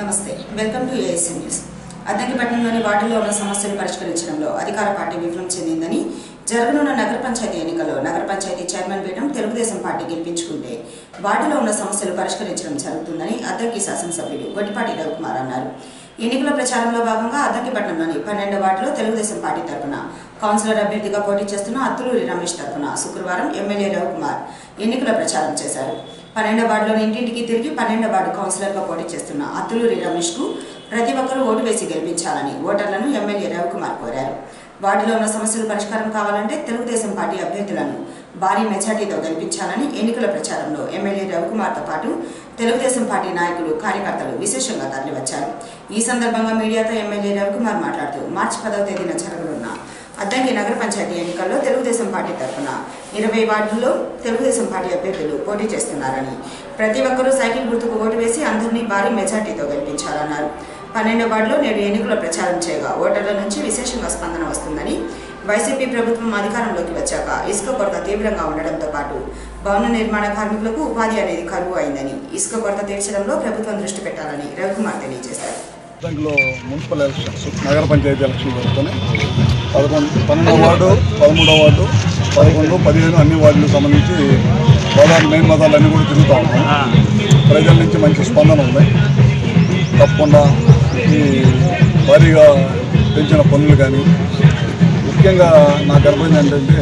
నమస్తే welcome to ASN news. అద్దంకిపట్నంలోని వార్డులో ఉన్న సమస్యలు పరిష్కరించడంలో అధికార పార్టీ విఫలం చెందిందని, జరగనున్న నగర పంచాయతీ ఎన్నికల్లో నగర పంచాయతీ చైర్మన్ పీఠం తెలుగుదేశం పార్టీ గెలిపించుకుంటే వార్డులో ఉన్న సమస్యలు పరిష్కరించడం జరుగుతుందని అద్దంకి శాసనసభ్యులు గొట్టిపాటి రవికుమార్ అన్నారు. ఎన్నికల ప్రచారంలో భాగంగా అద్దంకిపట్నంలోని 12వ వార్డులో తెలుగుదేశం పార్టీ తరఫున కౌన్సిలర్ అభ్యర్థిగా పోటీ చేస్తున్న అత్తులూరి రమేష్ తరఫున శుక్రవారం ఎమ్మెల్యే రవికుమార్ ఎన్నికల ప్రచారం చేశారు. 12వ వార్డులోని ఇంటింటికి తిరిగి 12వ వార్డు కౌన్సిలర్గా పోటీ చేస్తున్న అత్తులూరి రమేష్కు ప్రతి ఒక్కరూ ఓటు వేసి గెలిపించాలని ఓటర్లను ఎమ్మెల్యే రవికుమార్ కోరారు. వార్డులో ఉన్న సమస్యలు పరిష్కారం కావాలంటే తెలుగుదేశం పార్టీ అభ్యర్థులను భారీ మెజార్టీతో గెలిపించాలని ఎన్నికల ప్రచారంలో ఎమ్మెల్యే రవికుమార్తో పాటు తెలుగుదేశం పార్టీ నాయకులు, కార్యకర్తలు విశేషంగా తరలివచ్చారు. ఈ సందర్భంగా మీడియాతో ఎమ్మెల్యే రవికుమార్ మాట్లాడుతూ మార్చి 10వ తేదీన జరగనున్న అద్దంకి నగర పంచాయతీ ఎన్నికల్లో తెలుగుదేశం పార్టీ తరఫున 20 వార్డుల్లో తెలుగుదేశం పార్టీ అభ్యర్థులు పోటీ చేస్తున్నారని, ప్రతి ఒక్కరూ సైకిల్ గుర్తుకు ఓటు వేసి అందరినీ భారీ మెజార్టీతో గెలిపించాలన్నారు. 12వ వార్డులో నేడు ఎన్నికల ప్రచారం చేయగా ఓటర్ల నుంచి విశేషంగా స్పందన వస్తుందని, వైసీపీ ప్రభుత్వం అధికారంలోకి వచ్చాక ఇసుక కొరత తీవ్రంగా ఉండడంతో పాటు భవన నిర్మాణ కార్మికులకు ఉపాధి అనేది కరువు అయిందని, ఇసుక కొరత తీర్చడంలో ప్రభుత్వం దృష్టి పెట్టాలని రవికుమార్ తెలియజేశారు. మున్సిపల్ ఎలక్షన్స్, నగర పంచాయతీ ఎలక్షన్లు జరుగుతున్నాయి. 12వ వార్డు, 13వ వార్డు, 11, 15 అన్ని వార్డులకు సంబంధించి మెయిన్ మతాలు అన్నీ కూడా తిరుగుతూ ఉన్నాయి. ప్రజల నుంచి మంచి స్పందన ఉంది. తప్పకుండా ఈ భారీగా పెంచిన పనులు కానీ, ముఖ్యంగా నాకు అర్థమైంది ఏంటంటే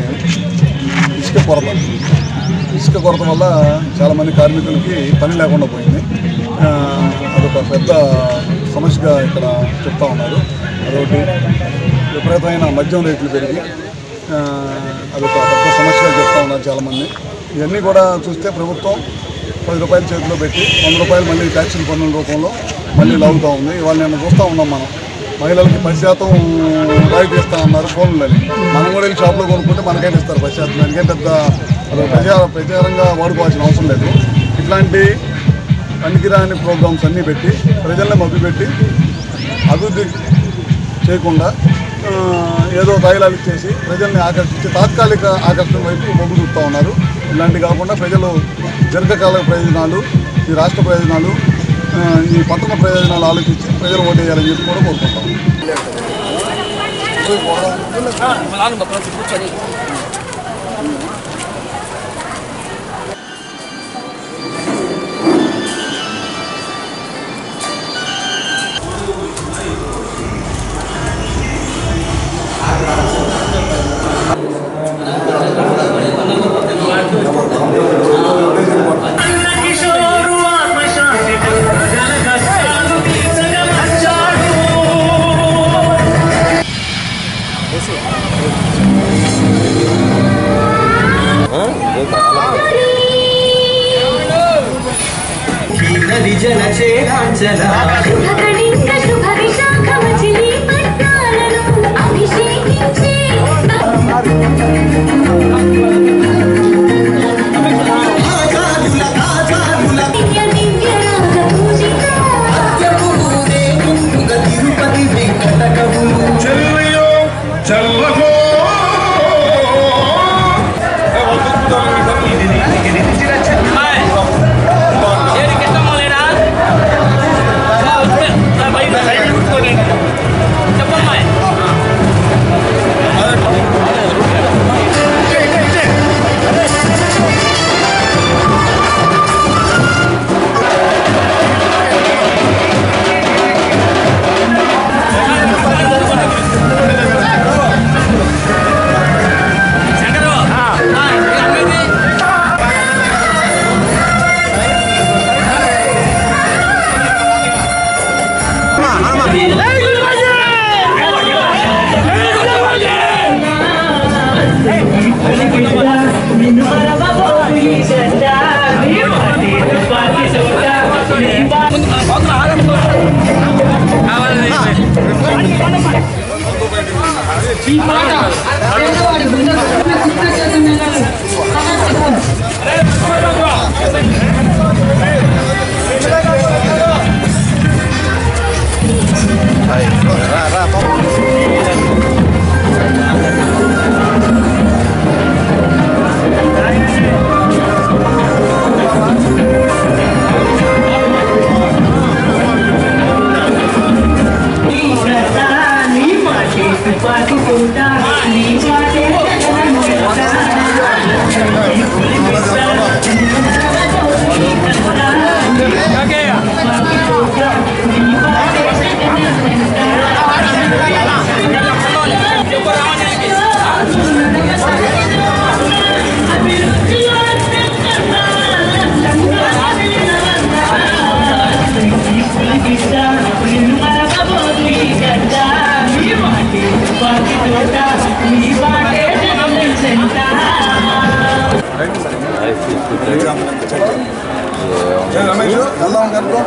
ఇసుక కొరత వల్ల చాలామంది కార్మికులకి పని లేకుండా పోయింది. అదొక పెద్ద సమస్యగా ఇక్కడ చెప్తా ఉన్నారు. అదొకటి విపరీతమైన మద్యం రేట్లు పెరిగి అదొక పెద్ద సమస్యగా చెప్తా ఉన్నారు చాలామంది. ఇవన్నీ కూడా చూస్తే ప్రభుత్వం 10 రూపాయలు చేతిలో పెట్టి 100 రూపాయలు మళ్ళీ ట్యాక్సుల పన్నుల రూపంలో మళ్ళీ లాగుతూ ఉంది. ఇవాళ నేను చూస్తూ ఉన్నాం, మనం మహిళలకి 10% రాయితీ ఇస్తా ఉన్నారు ఫోన్లని. మనం కూడా వెళ్ళి షాప్లో కొనుక్కుంటే మనకైనా ఇస్తారు 10%. దానికే పెద్ద ప్రచారంగా వాడుకోవాల్సిన అవసరం లేదు. ఇట్లాంటి పనికిరాని ప్రోగ్రామ్స్ అన్నీ పెట్టి ప్రజల్ని మభ్యపెట్టి అభివృద్ధి చేయకుండా ఏదో తైలాలు ఇచ్చేసి ప్రజల్ని ఆకర్షించి తాత్కాలిక ఆకర్షణ వైపు మొగ్గు చూస్తూ ఉన్నారు. ఇలాంటివి కాకుండా ప్రజలు దీర్ఘకాల ప్రయోజనాలు, ఈ రాష్ట్ర ప్రయోజనాలు, ఈ పట్టణ ప్రయోజనాలు ఆలోచించి ప్రజలు ఓటేయాలని చెప్పి కూడా కోరుకుంటాం. వెళ్దాం కనుకో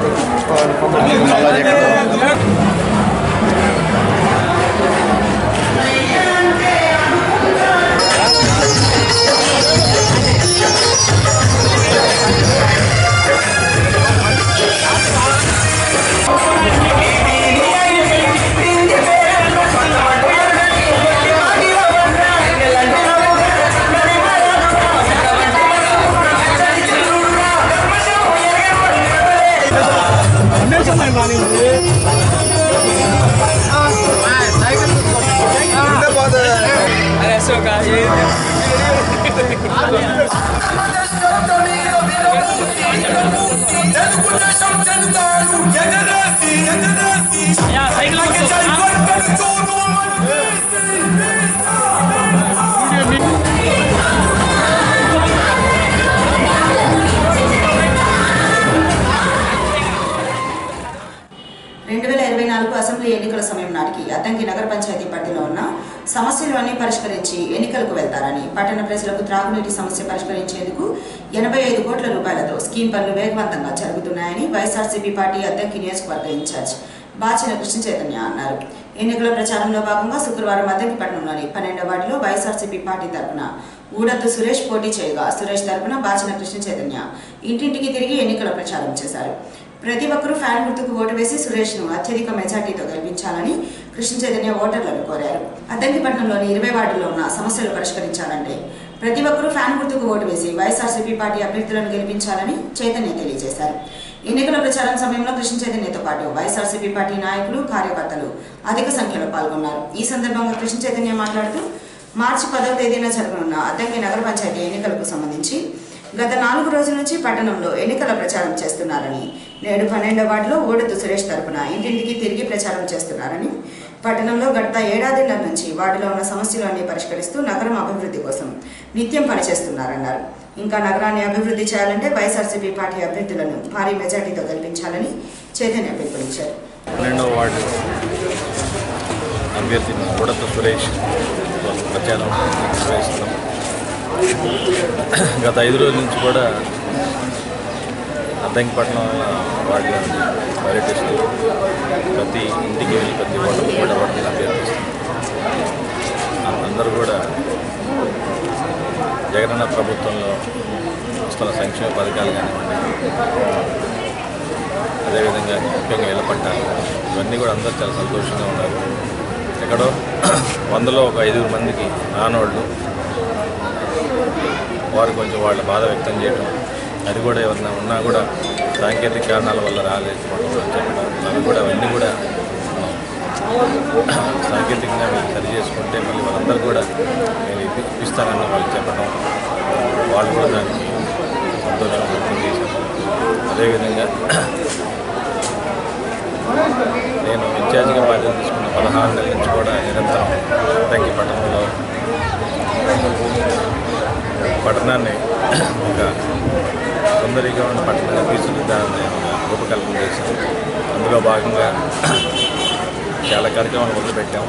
అసెంబ్లీ ఎన్నికల సమయం నాటికి అద్దంకి నగర పంచాయతీ పరిధిలో ఉన్న సమస్యలు అన్ని పరిష్కరించి ఎన్నికలకు వెళ్తారని పట్టణ ప్రజలకు త్రాగునీటి సమస్య పరిష్కరించేందుకు 85 కోట్ల రూపాయలతో స్కీమ్ పనులు వేగవంతంగా జరుగుతున్నాయని వైఎస్ఆర్సీపీ పార్టీ అద్దంకి నియోజకవర్గ ఇన్ఛార్జ్ బాచిన కృష్ణ చైతన్య అన్నారు. ఎన్నికల ప్రచారంలో భాగంగా శుక్రవారం అద్దంకి పట్టణంలోని 12వ వార్డులో వైఎస్ఆర్సీపీ పార్టీ తరఫున ఊడద్దు సురేష్ పోటీ చేయగా సురేష్ తరఫున బాచిన కృష్ణ చైతన్య ఇంటింటికి తిరిగి ఎన్నికల ప్రచారం చేశారు. ప్రతి ఒక్కరూ ఫ్యాన్ గుర్తుకు ఓటు వేసి సురేష్ను అత్యధిక మెజార్టీతో గెలిపించాలని కృష్ణ చైతన్య ఓటర్లను కోరారు. అద్దంకిపట్నంలోని 20 వార్డుల్లో ఉన్న సమస్యలు పరిష్కరించాలంటే ప్రతి ఒక్కరూ ఫ్యాన్ గుర్తుకు ఓటు వేసి వైఎస్ఆర్సీపీ పార్టీ అభ్యర్థులను గెలిపించాలని చైతన్య తెలియజేశారు. ఎన్నికల ప్రచారం సమయంలో కృష్ణ చైతన్యతో పాటు వైఎస్ఆర్సీపీ పార్టీ నాయకులు కార్యకర్తలు అధిక సంఖ్యలో పాల్గొన్నారు. ఈ సందర్భంగా కృష్ణ చైతన్య మాట్లాడుతూ మార్చి 10వ తేదీన జరగనున్న అద్దంకి నగర పంచాయతీ ఎన్నికలకు సంబంధించి గత 4 రోజుల నుంచి పట్టణంలో ఎన్నికల ప్రచారం చేస్తున్నారని, నేడు 12వ వార్డులో ఊడద్దు సురేష్ తరపున ఇంటింటికి తిరిగి ప్రచారం చేస్తున్నారని, పట్టణంలో గత ఏడాదిన్నర నుంచి వార్డులో ఉన్న సమస్యలు అన్ని పరిష్కరిస్తూ నగరం అభివృద్ధి కోసం నిత్యం పనిచేస్తున్నారన్నారు. ఇంకా నగరాన్ని అభివృద్ధి చేయాలంటే వైఎస్ఆర్సీపీ పార్టీ అభ్యర్థులను భారీ మెజార్టీతో గెలిపించాలని చైతన్య పిలుపునిచ్చారు. 12వ వార్డు అభ్యర్థి ఊడద్దు సురేష్ ప్రచారం నిర్వహిస్తున్నాం. గత 5 రోజుల నుంచి కూడా అద్దంకిపట్నం వార్డులో పర్యటిస్తూ ప్రతి ఇంటికి వెళ్ళి ప్రతి ఓటర్లు కూడా ఓటర్లు అభ్యర్థిస్తున్నాం. అందరూ కూడా జగనన్న ప్రభుత్వంలో వస్తున్న సంక్షేమ పథకాలు కానివ్వండి, అదేవిధంగా ముఖ్యంగా ఇళ్ల పట్టాలు, ఇవన్నీ కూడా అందరూ చాలా సంతోషంగా ఉన్నారు. ఎక్కడో 100లో ఒక 5 మందికి రానోళ్ళు వారు కొంచెం వాళ్ళ బాధ వ్యక్తం చేయడం, అది కూడా ఎవరైనా ఉన్నా కూడా సాంకేతిక కారణాల వల్ల రాలేకపోవడం చెప్పడం, అవి కూడా అవన్నీ కూడా సాంకేతికంగా మీరు సరి చేసుకుంటే మళ్ళీ వాళ్ళందరూ కూడా నేను ఇప్పిస్తానని వాళ్ళు చెప్పడం, వాళ్ళు కూడా దానికి సంతోషం వ్యక్తం చేశారు. అదేవిధంగా నేను ఇన్ఛార్జిగా బాధ్యత తీసుకున్న 16 నెలల నుంచి కూడా నిరంతరం అద్దంకి పట్టణంలో పట్టణాన్ని ఒక సుందరిగా ఉన్న పట్టణంగా తీర్చిదిద్దాలని రూపకల్పన చేశాం. అందులో భాగంగా చాలా కార్యక్రమాలు మొదలుపెట్టాం.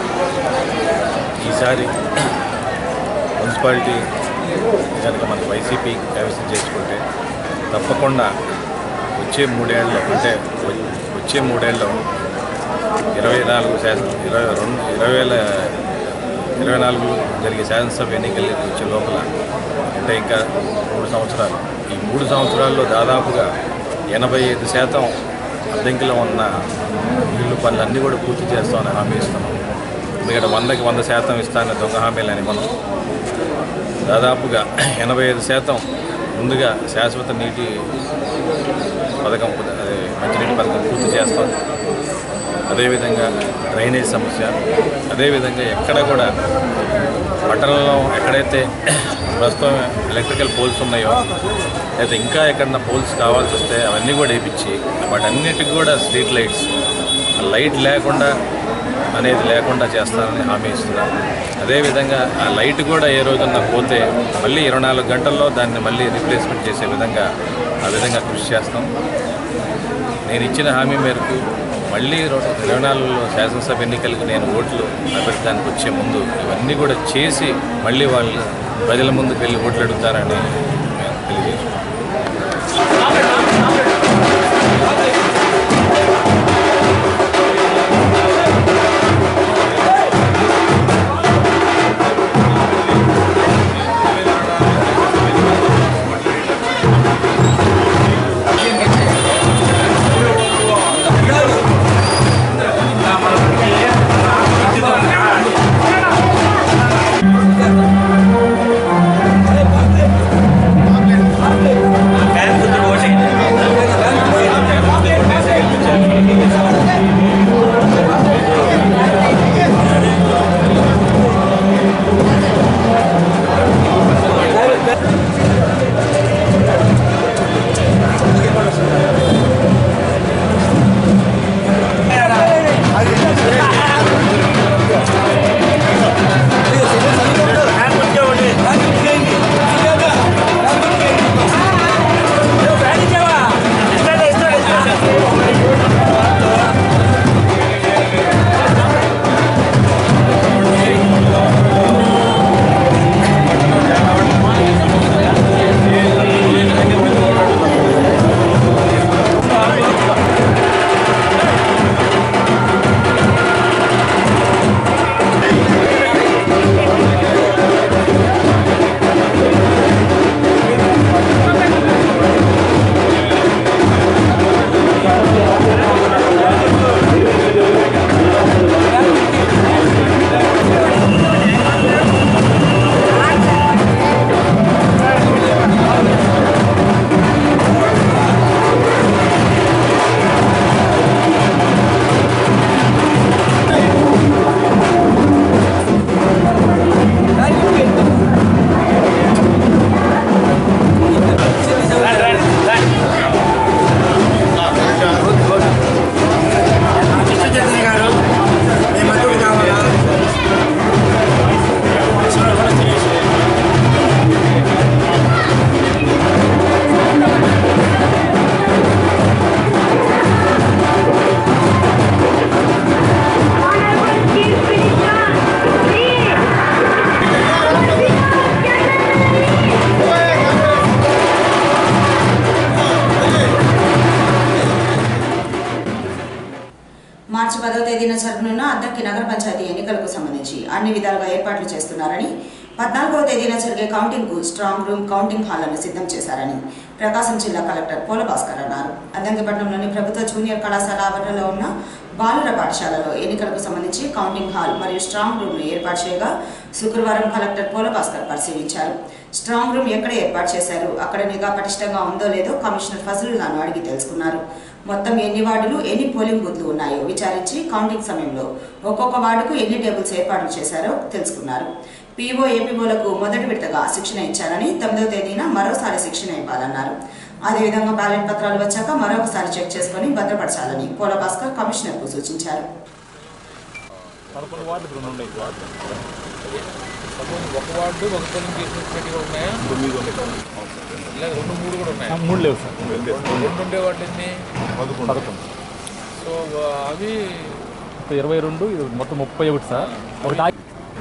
ఈసారి మున్సిపాలిటీ కనుక మనకు వైసీపీ కైవసం చేసుకుంటే తప్పకుండా వచ్చే 3 ఏళ్ళలో అంటే వచ్చే 3 ఏళ్ళలో 2024 జరిగే శాసనసభ ఎన్నికలు వచ్చే లోపల అంటే ఇంకా 3 సంవత్సరాలు, ఈ 3 సంవత్సరాల్లో దాదాపుగా 85% అద్దంకిలో ఉన్న ఇల్లు పనులన్నీ కూడా పూర్తి చేస్తామని హామీ ఇస్తున్నాం. ఎందుకంటే 100కి 100% ఇస్తానని దొంగ హామీలని మనం దాదాపుగా 85% ముందుగా శాశ్వత నీటి పథకం, మంచినీటి పథకం పూర్తి చేస్తాం. అదేవిధంగా డ్రైనేజ్ సమస్య, అదేవిధంగా ఎక్కడ కూడా పట్టణంలో ఎక్కడైతే ప్రస్తుతం ఎలక్ట్రికల్ పోల్స్ ఉన్నాయో లేదా ఇంకా ఎక్కడన్నా పోల్స్ కావాల్సి వస్తే అవన్నీ కూడా వేయించి వాటన్నిటికి కూడా స్ట్రీట్ లైట్స్, లైట్ లేకుండా అనేది లేకుండా చేస్తానని హామీ ఇస్తున్నాను. అదేవిధంగా ఆ లైట్ కూడా ఏ రోజున్నా పోతే మళ్ళీ 24 గంటల్లో దాన్ని మళ్ళీ రీప్లేస్మెంట్ చేసే విధంగా ఆ విధంగా కృషి చేస్తాం. నేను ఇచ్చిన హామీ మేరకు మళ్ళీ 24లో శాసనసభ ఎన్నికలకు నేను ఓట్లు అభ్యర్థానికి వచ్చే ముందు ఇవన్నీ కూడా చేసి మళ్ళీ వాళ్ళు ప్రజల ముందుకు వెళ్ళి ఓట్లు అడుగుతారని తెలియజేస్తున్నాను. 10వ తేదీన జరగనున్న అద్దంకి నగర పంచాయతీ ఎన్నికలకు సంబంధించి అన్ని విధాలుగా ఏర్పాట్లు చేస్తున్నారని, 14వ తేదీన జరిగే కౌంటింగ్ కు స్ట్రాంగ్ రూమ్, కౌంటింగ్ హాళ్లను సిద్ధం చేశారని ప్రకాశం జిల్లా కలెక్టర్ పోల భాస్కర్ అన్నారు. అద్దంకిపట్నంలోని ప్రభుత్వ జూనియర్ కళాశాల ఆవరణలో ఉన్న బాలుర పాఠశాలలో ఎన్నికలకు సంబంధించి కౌంటింగ్ హాల్ మరియు స్ట్రాంగ్ రూమ్ ను ఏర్పాటు చేయగా శుక్రవారం కలెక్టర్ పోల భాస్కర్ పరిశీలించారు. స్ట్రాంగ్ రూమ్ ఎక్కడ ఏర్పాటు చేశారు, అక్కడ నిఘా పటిష్టంగా ఉందో లేదో కమిషనర్ ఫజలుల్లాను అడిగి తెలుసుకున్నారు. మొత్తం ఎన్ని వార్డులు, ఎన్ని పోలింగ్ బూత్లు ఉన్నాయో విచారించి కౌంటింగ్ సమయంలో ఒక్కొక్క వార్డుకు ఎన్ని టేబుల్స్ ఏర్పాటు చేశారో తెలుసుకున్నారు. పీఓ, ఏపీఓలకు మొదటి విడతగా శిక్షణ ఇచ్చారని, 9వ తేదీన మరోసారి శిక్షణ ఇవ్వాలన్నారు. అదేవిధంగా బ్యాలెట్ పత్రాలు వచ్చాక మరొకసారి చెక్ చేసుకుని భద్రపరచాలని పోల భాస్కర్ కమిషనర్ కు సూచించారు. ఒక వార్డు ఒక పోలింగ్ కేసులు ఉన్నాయా? 9 ఇలా 2, 3 కూడా ఉన్నాయి. 3 లేవు సార్. 2 ఉండే వార్డు ఎన్ని? 11. సో అవి 22, ఇది మొత్తం 31 సార్. ఒకటి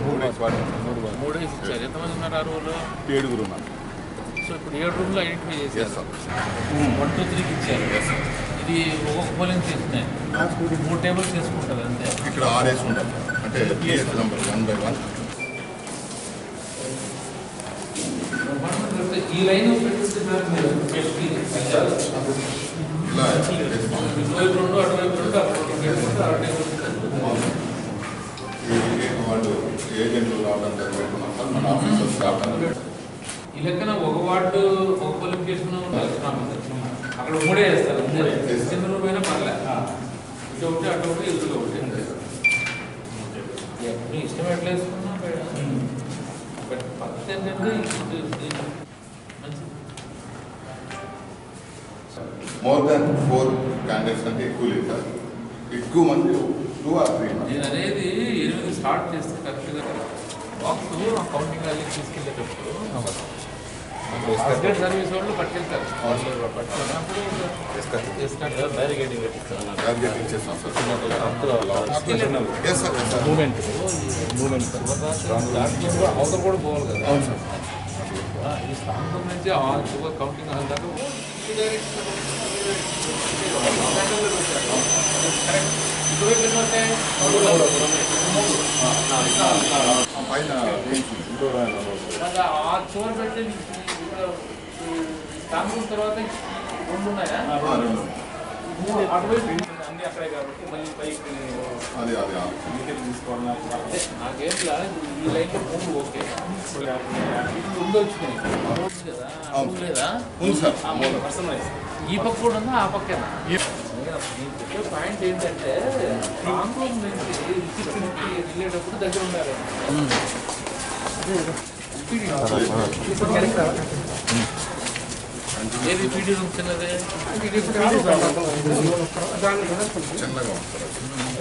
3 ఇచ్చారు. ఎంతమంది ఉన్నారు ఆ రోజులో? 7 ఉన్నారు. సో ఇప్పుడు 7 రూమ్లో ఐడెంటిఫై చేశారు. 1, 2, 3కి ఇచ్చారు. ఇది ఒక్కొక్క పోలింగ్ చేస్తున్నాయి. 3 టేబుల్స్ చేసుకుంటారు అంతే. ఇక్కడ ఆర్ఎస్ ఉండాలి అంటే పిఎస్ నెంబర్ 1 by 1. ఈ లైన్ పెట్టిస్తున్నారు మీరు. ఇలా ఇటువైపు 2, అటువైపు 2, వాళ్ళు ఏజెంట్లు రావడం జరుగుతున్నాం సార్. మన ఆఫీసర్స్ రావడం ఈ లెక్కన ఒక వార్డు ఒక పోలింగ్ చేసుకున్నా ఉండాలి. అక్కడ 3 వేస్తారు. చిన్న రూపైనా పర్లేదు. ఇటు ఒకటి, అటు ఒకటి, ఇటు ఒకటి. మీ ఇష్టం ఎట్లా వేసుకున్నా బట్ పద్ధతి ఏంటంటే మోర్ దాన్ 4 క్యాండిడేట్స్ అంటే ఎక్కువ లేదు సార్. ఎక్కువ మంది 2 or 3 నేను అనేది 8 స్టార్ట్ చేస్తే కరెక్ట్గా బాక్స్ కౌంటింగ్ వాళ్ళకి తీసుకెళ్ళేటప్పుడు స్టేట్ సర్వీస్ వాళ్ళు పట్టుకెళ్తారు. పట్టుకున్నప్పుడు బ్యారికేడింగ్ ఇచ్చేస్తాం సార్. మూమెంట్ అవతల కూడా పోవాలి కదా. అవును సార్. ఈ ప్రాంతం నుంచి కౌంటింగ్ హాల్ దాకా పైన ఆ చివరి పెట్టి స్ట్రాంగ్ రూమ్ తర్వాత 2 ఉన్నాయా? అటువైపు అన్ని అక్కడే కాబట్టి మళ్ళీ పైకి అది నాకేట్లా ఈ లైన్లో 3 ఓకే. ఇప్పుడు వచ్చినాయి కదా లేదా? ఉంది సార్. ఈ పక్క కూడా ఉందా, ఆ పక్కనా? పాయింట్ ఏంటంటే స్ట్రాంగ్ రూమ్ నుంచి రిసిప్షన్కి వెళ్ళేటప్పుడు దగ్గర ఉండాలి. ఏది పీడీ రూమ్ చిన్నదే? చిన్నగా ఉంది సార్.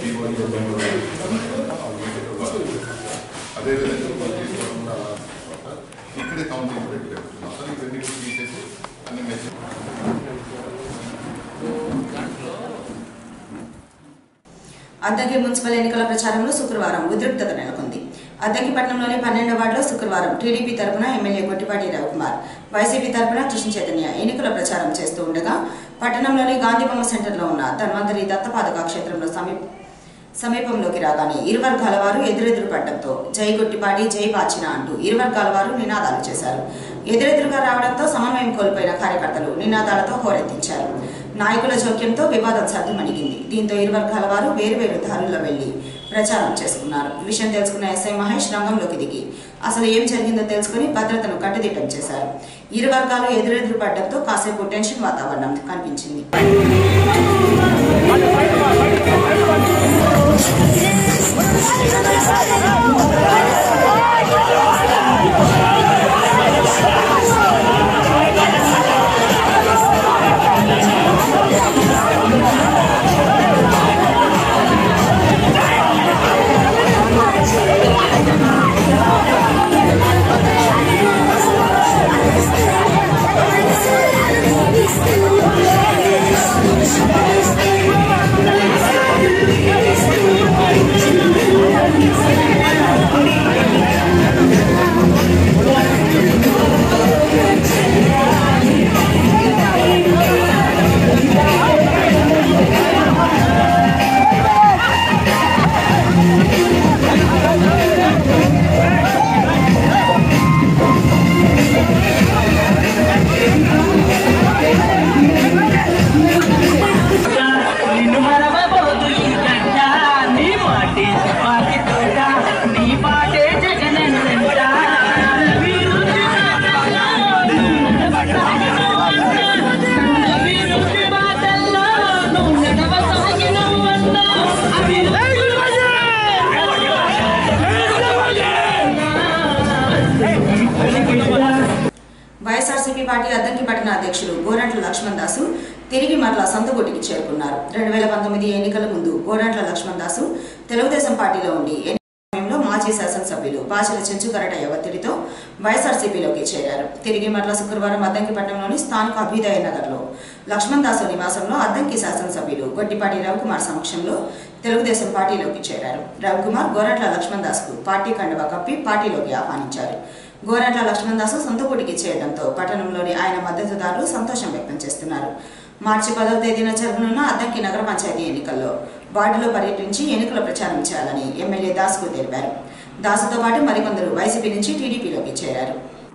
అదేవిధంగా ఇక్కడే కౌంటింగ్ పెట్టలేకపోతున్నాం సార్. ఇవన్నీ తీసేసి అన్ని మెసేజ్ అద్దంకి మున్సిపల్ ఎన్నికల ప్రచారంలో శుక్రవారం ఉద్రిక్తత నెలకొంది. అద్దంకిపట్నంలోని 12వ వార్డులో శుక్రవారం టీడీపీ తరపున ఎమ్మెల్యే గొట్టిపాటి రవికుమార్, వైసీపీ తరపున కృష్ణ చైతన్య ఎన్నికల ప్రచారం చేస్తూ ఉండగా పట్టణంలోని గాంధీబొమ్మ సెంటర్లో ఉన్న ధన్వంతరి దత్తపాదక క్షేత్రంలో సమీపంలోకి రాగానే ఇరు వర్గాల వారు ఎదురెదురు పడడంతో జై గొట్టిపాటి, జై పాచిన అంటూ ఇరు వర్గాల వారు నినాదాలు చేశారు. ఎదురెదురుగా రావడంతో సమన్వయం కోల్పోయిన కార్యకర్తలు నినాదాలతో హోరెత్తించారు. నాయకుల జోక్యంతో వివాదం సద్దుమణిగింది. దీంతో ఇరు వర్గాల వారు వేరువేరు దారుల్లో వెళ్లి ప్రచారం చేసుకున్నారు. విషయం తెలుసుకున్న ఎస్ఐ మహేష్ రంగంలోకి దిగి అసలు ఏం జరిగిందో తెలుసుకుని భద్రతను కట్టుదిట్టం చేశారు. ఇరు వర్గాలు ఎదురెదురు పడడంతో కాసేపు టెన్షన్ వాతావరణం కనిపించింది. అధ్యక్షులు గోరంట్ల లక్ష్మణ్ దాసు తిరిగి మరలా సొంతగూటికి చేరుకున్నారు. 2019 ఎన్నికల ముందు గోరంట్ల లక్ష్మణ్ దాసు తెలుగుదేశం పార్టీలో ఉండి సమయంలో మాజీ శాసనసభ్యులు బాచల చెంచుకరటయ్య ఒత్తిడితో వైఎస్ఆర్సీపీలోకి చేరారు. తిరిగి మరలా శుక్రవారం అద్దంకిపట్నంలోని స్థానిక అభ్యుదయ నగర్లో లక్ష్మణ్ దాసు నివాసంలో అద్దంకి శాసనసభ్యులు గొట్టిపాటి రవికుమార్ సమక్షంలో తెలుగుదేశం పార్టీలోకి చేరారు. రవికుమార్ గోరంట్ల లక్ష్మణ్ దాస్కు పార్టీ కండువా కప్పి పార్టీలోకి ఆహ్వానించారు. గోరంట్ల లక్ష్మణ్ దాసు సొంతగూటికి చేరడంతో పట్టణంలోని ఆయన మద్దతుదారులు సంతోషం వ్యక్తం చేస్తున్నారు. మార్చి 10వ తేదీన జరగనున్న అద్దంకి నగర పంచాయతీ ఎన్నికల్లో వార్డులో పర్యటించి ఎన్నికల ప్రచారం చేయాలని ఎమ్మెల్యే దాసుకు తెలిపారు. దాసుతో పాటు మరికొందరు వైసీపీ నుంచి టీడీపీలోకి చేరారు.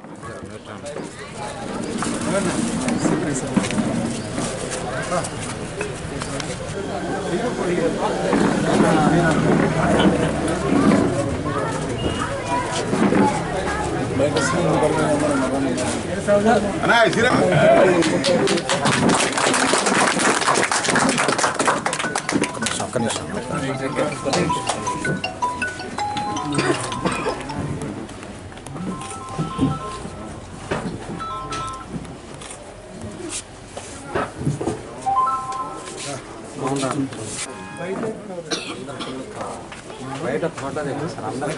బయట ఫోటో సార్ అందరూ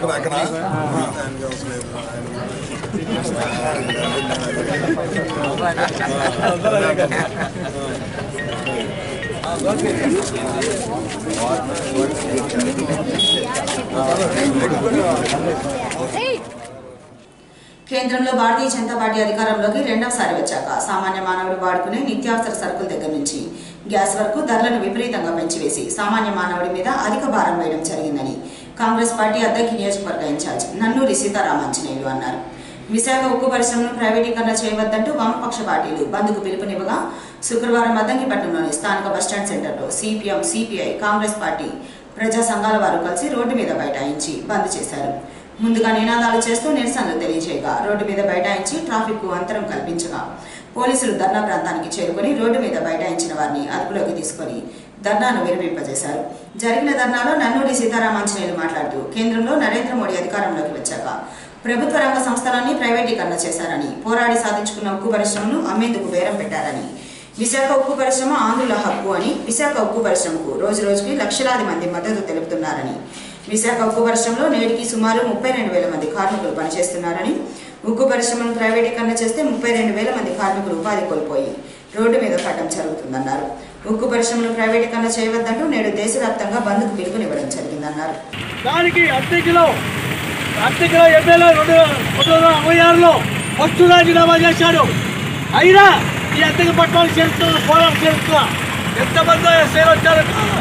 కేంద్రంలో భారతీయ జనతా పార్టీ అధికారంలోకి రెండవసారి వచ్చాక సామాన్య మానవుడు వాడుకునే నిత్యావసర సరుకుల దగ్గర నుంచి గ్యాస్ వరకు ధరలను విపరీతంగా పెంచివేసి సామాన్య మానవుడి మీద అధిక భారం వేయడం జరిగిందని కాంగ్రెస్ పార్టీ అద్దంకి నియోజకవర్గ ఇన్ఛార్జ్ నన్నూరి సీతారామాంజనేయులు అన్నారు. విశాఖ ఉక్కు పరిశ్రమను ప్రైవేటీకరణ చేయవద్దంటూ వామపక్ష పార్టీలు బంద్కు పిలుపునివ్వగా శుక్రవారం అద్దంకిపట్నంలోని స్థానిక బస్టాండ్ సెంటర్లో సిపిఎం, సిపిఐ, కాంగ్రెస్ పార్టీ ప్రజా సంఘాల వారు కలిసి రోడ్డు మీద బైఠాయించి బంద్ చేశారు. ముందుగా నినాదాలు చేస్తూ నిరసనలు తెలియజేయగా రోడ్డు మీద బైఠాయించి ట్రాఫిక్ కు అంతరం కల్పించగా పోలీసులు ధర్నా ప్రాంతానికి చేరుకుని రోడ్డు మీద బైఠాయించిన వారిని అదుపులోకి తీసుకుని ధర్నాను విరమింపజేశారు. జరిగిన ధర్నాలో నన్నూరి సీతారామాంజనేయులు మాట్లాడుతూ కేంద్రంలో నరేంద్ర మోడీ అధికారంలోకి వచ్చాక ప్రభుత్వ రంగ సంస్థలన్నీ ప్రైవేటీకరణ చేశారని, పోరాడి సాధించుకున్న ఉక్కు పరిశ్రమను అమ్మేందుకు బేరం పెట్టారని, విశాఖ ఉక్కు పరిశ్రమ ఆంధ్రుల హక్కు అని, విశాఖ ఉక్కు పరిశ్రమకు రోజు రోజుకి లక్షలాది మంది మద్దతు తెలుపుతున్నారని, విశాఖ ఉక్కు పరిశ్రమలో నేటికి సుమారు 32,000 మంది కార్మికులు పనిచేస్తున్నారని, ఉక్కు పరిశ్రమను ప్రైవేటీకరణ చేస్తే 32,000 మంది కార్మికులు ఉపాధి కోల్పోయి రోడ్డు మీద పడడం జరుగుతుందన్నారు. ఉక్కు పరిశ్రమను ప్రైవేటీకరణ చేయవద్దంటూ నేడు దేశవ్యాప్తంగా బంద్కు పిలుపునివ్వడం జరిగిందన్నారు. దానికి అద్దెకిలో ఎమ్మెల్యే 2066లో ఫస్ట్ రాజీనామా చేశాడు. అయినా ఈ అద్దెకి పట్టాలు చేస్తున్న పోరాటం చేస్తున్నా ఎంతమంది సేల్ వచ్చారు,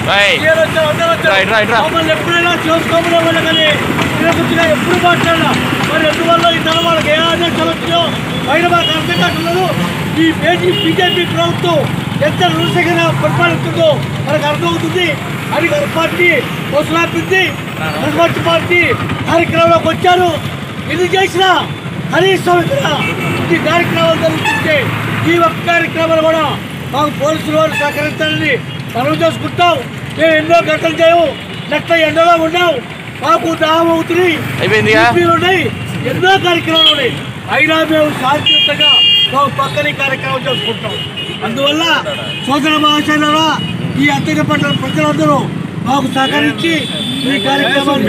మమ్మల్ని ఎప్పుడైనా చేసుకోమని వాళ్ళు కానీ గుర్తుగా ఎప్పుడు మాట్లాడినా మరి ఎందువల్ల ఈ తరం వాళ్ళకి ఏ ఆదేశాలు వచ్చినాయో అయినా మాకు అర్థం కాకుండా ఈ బీజేపీ ప్రభుత్వం ఎంత రుణసంగా పరిపాలిస్తుందో మనకు అర్థమవుతుంది. అధికార పార్టీ కొసలాపింది, ప్రతిపక్ష పార్టీ కార్యక్రమంలోకి వచ్చారు. ఇది చేసిన కనీసం ఇక్కడ ఈ కార్యక్రమాలు జరుగుతుంటే ఈ ఒక్క కార్యక్రమాలు కూడా మాకు పోలీసులు వారు సహకరించాలని మనం చేసుకుంటాం. మేము ఎన్నో గంటలు చేయము, నెట్ట ఎండలో ఉన్నాం, మాకు దాహం అవుతుంది, ఉన్నాయి, ఎన్నో కార్యక్రమాలు ఉన్నాయి. అయినా మేము శాంతియుతంగా మాకు పక్కన కార్యక్రమం చేసుకుంటాం. అందువల్ల సోదర మహాశయులారా, ఈ అద్దెకి పట్ల ప్రజలందరూ మాకు సహకరించి ఈ కార్యక్రమాన్ని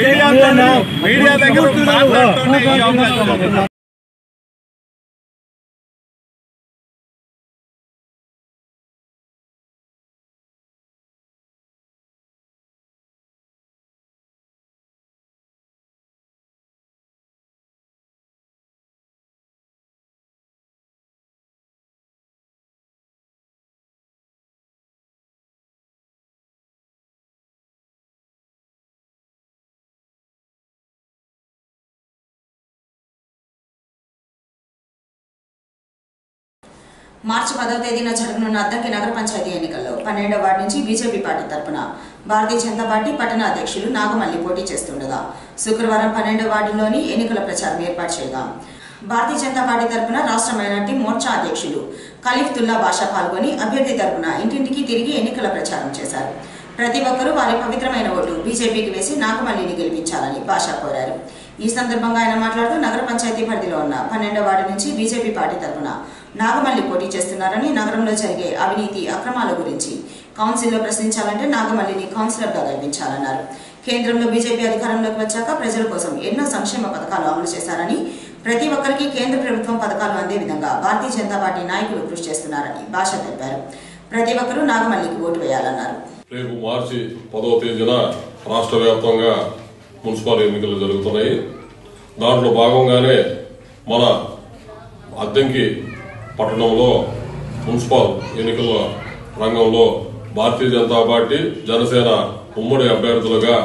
మార్చి 10వ తేదీన జరగనున్న అద్దంకి నగర పంచాయతీ ఎన్నికల్లో 12వ వార్డు నుంచి బీజేపీ పార్టీ తరపున భారతీయ జనతా పార్టీ పట్టణ అధ్యక్షులు నాగమల్లి పోటీ చేస్తుండగా శుక్రవారం 12వ వార్డులోని ఎన్నికల ప్రచారం ఏర్పాటు చేయగా భారతీయ జనతా పార్టీ తరపున రాష్ట్ర మైనార్టీ మోర్చా అధ్యక్షులు ఖలీఫ్తుల్లా బాషా పాల్గొని అభ్యర్థి తరపున ఇంటింటికి తిరిగి ఎన్నికల ప్రచారం చేశారు. ప్రతి ఒక్కరూ వారి పవిత్రమైన ఓటు బీజేపీకి వేసి నాగమల్లిని గెలిపించాలని బాషా కోరారు. ఈ సందర్భంగా ఆయన మాట్లాడుతూ నగర పంచాయతీ పరిధిలో ఉన్న 12వ వార్డు నుంచి బీజేపీ పార్టీ తరపున నాగమల్లి పోటీ చేస్తున్నారని, నగరంలో జరిగే అవినీతి అక్రమాల గురించి కౌన్సిల్లో ప్రశ్నించాలంటే నాగమల్లిని కౌన్సిలర్గా గెలిపించాలన్నారు. కేంద్రంలో బీజేపీ అధికారంలోకి వచ్చాక ప్రజల కోసం ఎన్నో సంక్షేమ పథకాలు అమలు చేశారని, ప్రతి ఒక్కరికి కేంద్ర ప్రభుత్వం పథకాలు అందే విధంగా భారతీయ జనతా పార్టీ నాయకులు కృషి చేస్తున్నారని భాష తెలిపారు. ప్రతి ఒక్కరూ నాగమల్లికి ఓటు వేయాలన్నారు. రేపు మార్చి 10వ తేదీన రాష్ట్ర వ్యాప్తంగా మున్సిపల్ ఎన్నికలు జరుగుతున్నాయి. దాంట్లో భాగంగానే మన అద్దంకి పట్టణంలో మున్సిపల్ ఎన్నికల రంగంలో భారతీయ జనతా పార్టీ, జనసేన ఉమ్మడి అభ్యర్థులుగా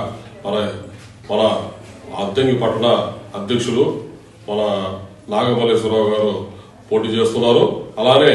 మన అద్దంకి పట్టణ అధ్యక్షులు మన నాగమల్లేశ్వరరావు గారు పోటీ చేస్తున్నారు. అలానే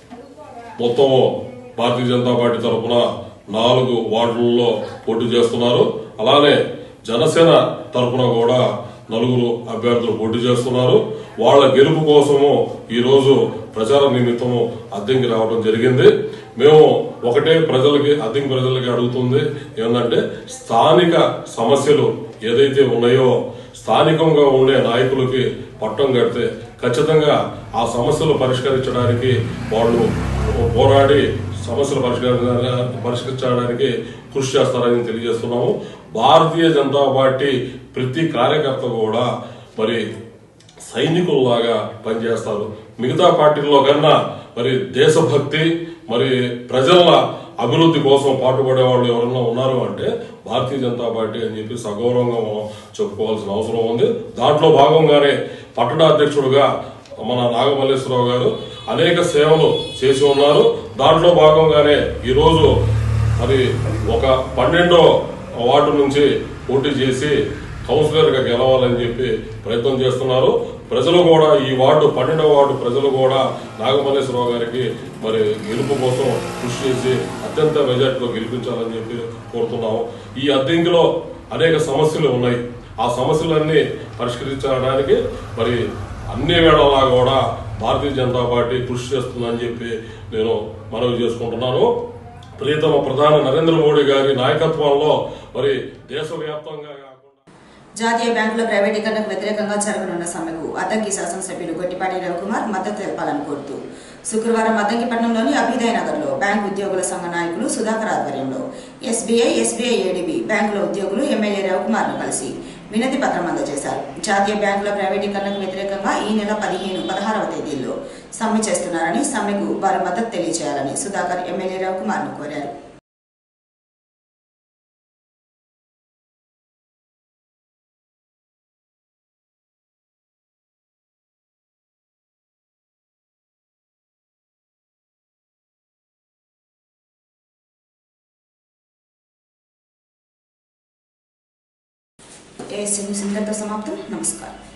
మొత్తము భారతీయ జనతా పార్టీ తరఫున 4 వార్డులలో పోటీ చేస్తున్నారు. అలానే జనసేన తరఫున కూడా 4 అభ్యర్థులు పోటీ చేస్తున్నారు. వాళ్ళ గెలుపు కోసము ఈరోజు ప్రచార నిమిత్తము అద్దంకి రావడం జరిగింది. మేము ఒకటే అద్దంకి ప్రజలకి అడుగుతుంది ఏంటంటే, స్థానిక సమస్యలు ఏదైతే ఉన్నాయో స్థానికంగా ఉండే నాయకులకి పట్టం కడితే ఖచ్చితంగా ఆ సమస్యలు పరిష్కరించడానికి వాళ్ళు పోరాడి సమస్యలు పరిష్కరించడానికి కృషి చేస్తారని తెలియజేస్తున్నాము. భారతీయ జనతా పార్టీ ప్రతి కార్యకర్త కూడా మరి సైనికుల్లాగా పనిచేస్తారు. మిగతా పార్టీల్లో కన్నా మరి దేశభక్తి, మరి ప్రజల అభివృద్ధి కోసం పాటుపడే వాళ్ళు ఎవరన్నా ఉన్నారు అంటే భారతీయ జనతా పార్టీ అని చెప్పి సగౌరవంగా మనం చెప్పుకోవాల్సిన అవసరం ఉంది. దాంట్లో భాగంగానే పట్టణ అధ్యక్షుడుగా మన నాగమల్లేశ్వరరావు గారు అనేక సేవలు చేసి ఉన్నారు. దాంట్లో భాగంగానే ఈరోజు మరి ఒక 12వ వార్డు నుంచి పోటీ చేసి కౌన్సిలర్గా గెలవాలని చెప్పి ప్రయత్నం చేస్తున్నారు. ప్రజలు కూడా ఈ వార్డు 12వ వార్డు ప్రజలు కూడా నాగమల్లేశ్వరరావు గారికి మరి గెలుపు కోసం కృషి చేసి అత్యంత మెజార్టీలో గెలిపించాలని చెప్పి కోరుతున్నాము. ఈ అద్దంకిలో అనేక సమస్యలు ఉన్నాయి. ఆ సమస్యలన్నీ పరిష్కరించడానికి మరి అన్ని వేళలా కూడా భారతీయ జనతా పార్టీ కృషి చేస్తుందని చెప్పి నేను మనవి చేసుకుంటున్నాను. ప్రియతమ ప్రధాని నరేంద్ర మోడీ గారి నాయకత్వంలో మరి దేశవ్యాప్తంగా జాతీయ బ్యాంకుల ప్రైవేటీకరణకు వ్యతిరేకంగా జరగనున్న సమ్మెకు అద్దంకి శాసనసభ్యులు గొట్టిపాటి రవికుమార్ మద్దతు తెలపాలని కోరుతూ శుక్రవారం అద్దంకిపట్నంలోని అభ్యుదయ నగర్లో బ్యాంకు ఉద్యోగుల సంఘ నాయకులు సుధాకర్ ఆధ్వర్యంలో ఎస్బీఐ ఏడీబీ బ్యాంకుల ఉద్యోగులు ఎమ్మెల్యే రవికుమార్ను కలిసి వినతి పత్రం అందజేశారు. జాతీయ బ్యాంకుల ప్రైవేటీకరణకు వ్యతిరేకంగా ఈ నెల 15, 16వ తేదీల్లో సమ్మె చేస్తున్నారని, సమ్మెకు వారు మద్దతు తెలియజేయాలని సుధాకర్ ఎమ్మెల్యే రవికుమార్ను కోరారు. న్యూస్ ఇంతటితో సమాప్తం. నమస్కారం.